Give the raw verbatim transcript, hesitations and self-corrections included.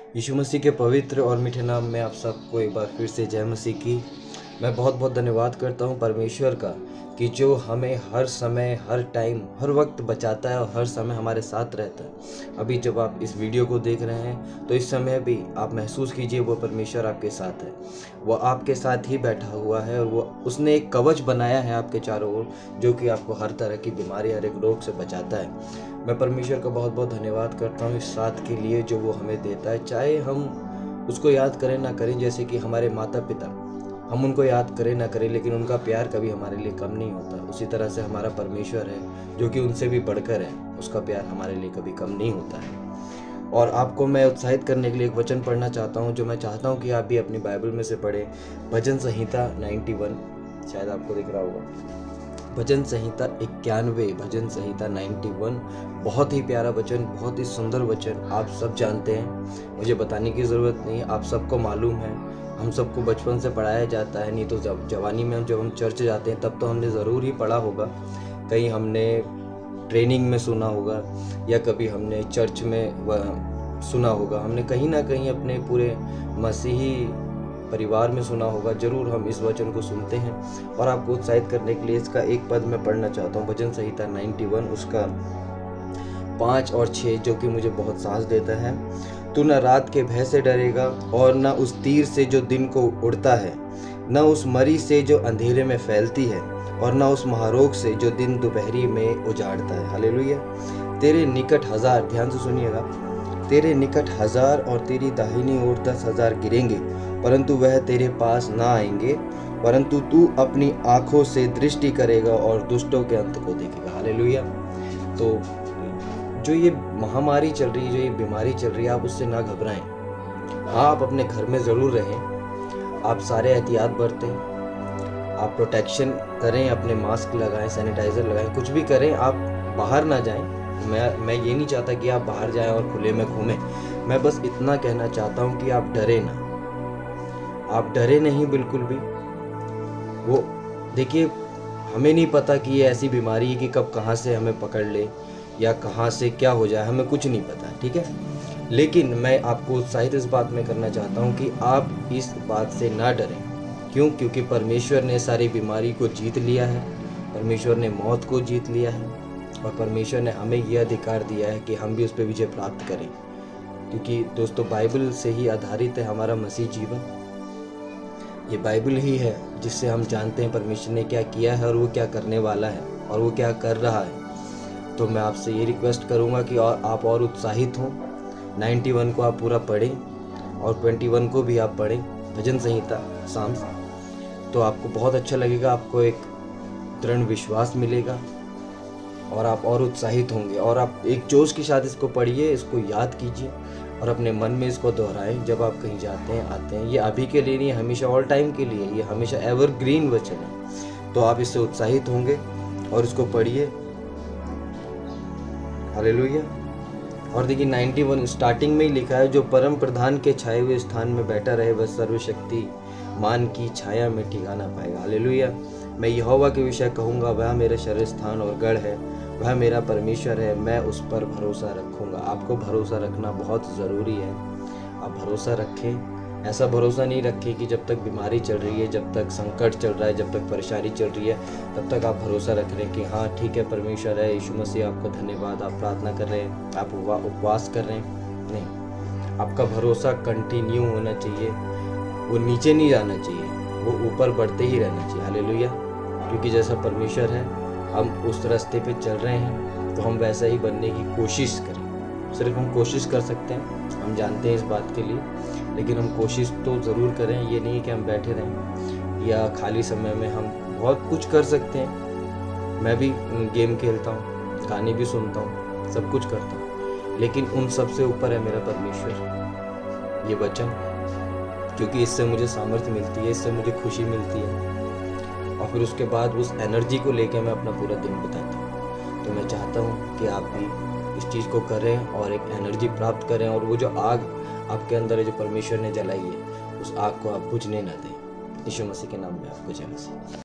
यीशु मसीह के पवित्र और मीठे नाम में आप सबको एक बार फिर से जय मसीह की। मैं बहुत बहुत धन्यवाद करता हूँ परमेश्वर का कि जो हमें हर समय, हर टाइम, हर वक्त बचाता है और हर समय हमारे साथ रहता है। अभी जब आप इस वीडियो को देख रहे हैं तो इस समय भी आप महसूस कीजिए वो परमेश्वर आपके साथ है। वो आपके साथ ही बैठा हुआ है और वो उसने एक कवच बनाया है आपके चारों ओर, जो कि आपको हर तरह की बीमारी, हर एक रोग से बचाता है। मैं परमेश्वर का बहुत बहुत धन्यवाद करता हूँ इस साथ के लिए जो वो हमें देता है, चाहे हम उसको याद करें ना करें। जैसे कि हमारे माता पिता, हम उनको याद करें ना करें, लेकिन उनका प्यार कभी हमारे लिए कम नहीं होता। उसी तरह से हमारा परमेश्वर है जो कि उनसे भी बढ़कर है, उसका प्यार हमारे लिए कभी कम नहीं होता है। और आपको मैं उत्साहित करने के लिए एक वचन पढ़ना चाहता हूँ, जो मैं चाहता हूँ कि आप भी अपनी बाइबल में से पढ़ें। भजन संहिता इक्यानवे, शायद आपको दिख रहा होगा। भजन संहिता इक्यानवे, भजन संहिता इक्यानवे, बहुत ही प्यारा वचन, बहुत ही सुंदर वचन। आप सब जानते हैं, मुझे बताने की ज़रूरत नहीं, आप सबको मालूम है। हम सबको बचपन से पढ़ाया जाता है, नहीं तो जब जवानी में जब हम चर्च जाते हैं तब तो हमने ज़रूर ही पढ़ा होगा। कहीं हमने ट्रेनिंग में सुना होगा या कभी हमने चर्च में सुना होगा, हमने कहीं ना कहीं अपने पूरे मसीही परिवार में सुना होगा। जरूर हम इस वचन को सुनते हैं और आपको उत्साहित करने के लिए इसका एक पद मैं पढ़ना चाहता हूँ। भजन संहिता इक्यानवे, उसका पाँच और छः, जो कि मुझे बहुत साहस देता है। तू न रात के भय से डरेगा और न उस तीर से जो दिन को उड़ता है, न उस मरी से जो अंधेरे में फैलती है, और न उस महारोग से जो दिन दोपहरी में उजाड़ता है। हालेलुया। तेरे निकट हजार, ध्यान से सुनिएगा, तेरे निकट हजार और तेरी दाहिनी ओर दस हजार गिरेंगे, परंतु वह तेरे पास ना आएंगे। परंतु तू अपनी आंखों से दृष्टि करेगा और दुष्टों के अंत को देखेगा। हालेलुया। तो जो ये महामारी चल रही है, जो ये बीमारी चल रही है, आप उससे ना घबराएं। हाँ, आप अपने घर में ज़रूर रहें, आप सारे एहतियात बरतें, आप प्रोटेक्शन करें, अपने मास्क लगाएं, सैनिटाइज़र लगाएं, कुछ भी करें, आप बाहर ना जाएं। मैं मैं ये नहीं चाहता कि आप बाहर जाएं और खुले में घूमें। मैं बस इतना कहना चाहता हूँ कि आप डरे ना, आप डरे नहीं बिल्कुल भी। वो देखिए, हमें नहीं पता कि ये ऐसी बीमारी है कि कब कहाँ से हमें पकड़ ले या कहाँ से क्या हो जाए, हमें कुछ नहीं पता, ठीक है। लेकिन मैं आपको उत्साहित इस बात में करना चाहता हूँ कि आप इस बात से ना डरें। क्यों? क्योंकि परमेश्वर ने सारी बीमारी को जीत लिया है, परमेश्वर ने मौत को जीत लिया है, और परमेश्वर ने हमें यह अधिकार दिया है कि हम भी उस पर विजय प्राप्त करें। क्योंकि दोस्तों, बाइबल से ही आधारित है हमारा मसीह जीवन। ये बाइबल ही है जिससे हम जानते हैं परमेश्वर ने क्या किया है और वो क्या करने वाला है और वो क्या कर रहा है। तो मैं आपसे ये रिक्वेस्ट करूँगा कि और आप और उत्साहित हों। इक्यानवे को आप पूरा पढ़ें और इक्कीस को भी आप पढ़ें, भजन संहिता, साम्स। तो आपको बहुत अच्छा लगेगा, आपको एक दृढ़ विश्वास मिलेगा और आप और उत्साहित होंगे। और आप एक जोश के साथ इसको पढ़िए, इसको याद कीजिए और अपने मन में इसको दोहराएं जब आप कहीं जाते हैं, आते हैं। ये अभी के लिए नहीं, हमेशा ऑल टाइम के लिए, ये हमेशा एवरग्रीन वचन है। तो आप इससे उत्साहित होंगे और इसको पढ़िए। हालेलुया। और देखिए, इक्यानवे स्टार्टिंग में ही लिखा है, जो परम प्रधान के छाए हुए स्थान में बैठा रहे वह सर्वशक्ति मान की छाया में ठिकाना पाएगा। हालेलुया। मैं यहोवा के विषय कहूँगा, वह मेरा शरण स्थान और गढ़ है, वह मेरा परमेश्वर है, मैं उस पर भरोसा रखूँगा। आपको भरोसा रखना बहुत ज़रूरी है। आप भरोसा रखें। ऐसा भरोसा नहीं रखें कि जब तक बीमारी चल रही है, जब तक संकट चल रहा है, जब तक परेशानी चल रही है, तब तक आप भरोसा रख रहे हैं कि हाँ ठीक है, परमेश्वर है, यीशु मसीह आपका धन्यवाद, आप प्रार्थना कर रहे हैं, आप उपवास कर रहे हैं। नहीं, आपका भरोसा कंटिन्यू होना चाहिए, वो नीचे नहीं जाना चाहिए, वो ऊपर बढ़ते ही रहना चाहिए। हालेलुया। क्योंकि जैसा परमेश्वर है, हम उस रास्ते पे चल रहे हैं, तो हम वैसा ही बनने की कोशिश करें। सिर्फ हम कोशिश कर सकते हैं, हम जानते हैं इस बात के लिए, लेकिन हम कोशिश तो ज़रूर करें। ये नहीं कि हम बैठे रहें या खाली समय में हम बहुत कुछ कर सकते हैं। मैं भी गेम खेलता हूँ, गाने भी सुनता हूँ, सब कुछ करता हूँ, लेकिन उन सब से ऊपर है मेरा परमेश्वर, ये वचन। क्योंकि इससे मुझे सामर्थ्य मिलती है, इससे मुझे खुशी मिलती है, और फिर उसके बाद उस एनर्जी को लेकर मैं अपना पूरा दिन बिताता हूँ। तो मैं चाहता हूँ कि आप भी इस चीज़ को करें और एक एनर्जी प्राप्त करें, और वो जो आग आपके अंदर है, जो परमेश्वर ने जलाई है, उस आग को आप बुझने ना दें। यीशु मसीह के नाम में आपको जय मसीह।